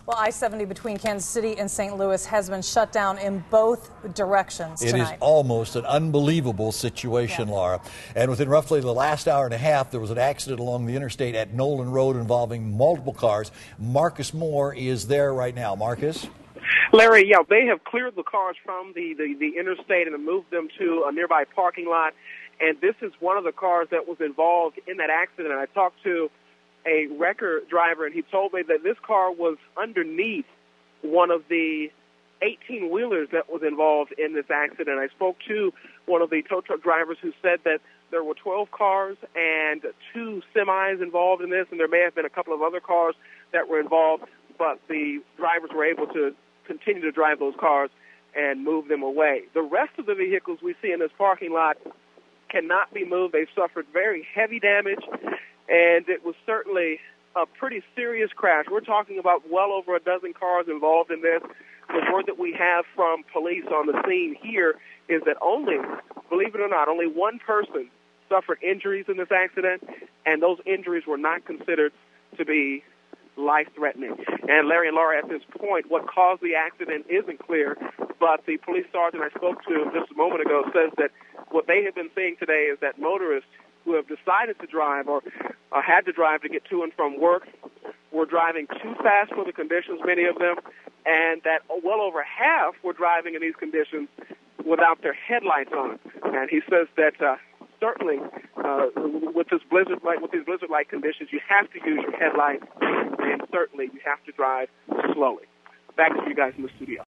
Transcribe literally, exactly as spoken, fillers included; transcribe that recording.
Well, I seventy between Kansas City and Saint Louis has been shut down in both directions tonight. It is almost an unbelievable situation, yeah. Laura. And within roughly the last hour and a half, there was an accident along the interstate at Noland Road involving multiple cars. Marcus Moore is there right now. Marcus? Larry, yeah, they have cleared the cars from the, the, the interstate and moved them to a nearby parking lot. And this is one of the cars that was involved in that accident. I talked to a wrecker driver, and he told me that this car was underneath one of the eighteen-wheelers that was involved in this accident. I spoke to one of the tow truck drivers who said that there were twelve cars and two semis involved in this, and there may have been a couple of other cars that were involved, but the drivers were able to continue to drive those cars and move them away. The rest of the vehicles we see in this parking lot cannot be moved. They've suffered very heavy damage, and it was certainly a pretty serious crash. We're talking about well over a dozen cars involved in this. The word that we have from police on the scene here is that only, believe it or not, only one person suffered injuries in this accident, and those injuries were not considered to be life-threatening. And Larry and Laura, at this point, what caused the accident isn't clear, but the police sergeant I spoke to just a moment ago says that what they have been seeing today is that motorists who have decided to drive or uh, had to drive to get to and from work were driving too fast for the conditions, many of them, and that well over half were driving in these conditions without their headlights on. And he says that uh, certainly uh, with this blizzard, like with these blizzard-like conditions, you have to use your headlights, and certainly you have to drive slowly. Back to you guys in the studio.